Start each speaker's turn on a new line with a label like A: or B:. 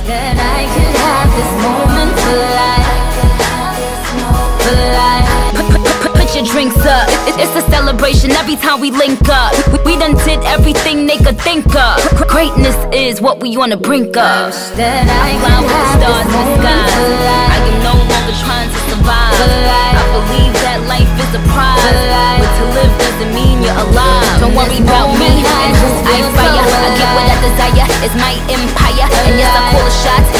A: that I could have this moment for life. Put your drinks up, it's a celebration every time we link up. We done did everything they could think of. Greatness is what we on the brink of. That I fly with the stars in the sky. I am no longer trying to survive. I believe that life is a prize, but to live doesn't mean you're alive. Don't worry about me and who I fire. I get what I desire, it's my empire. And yes, I call the shots.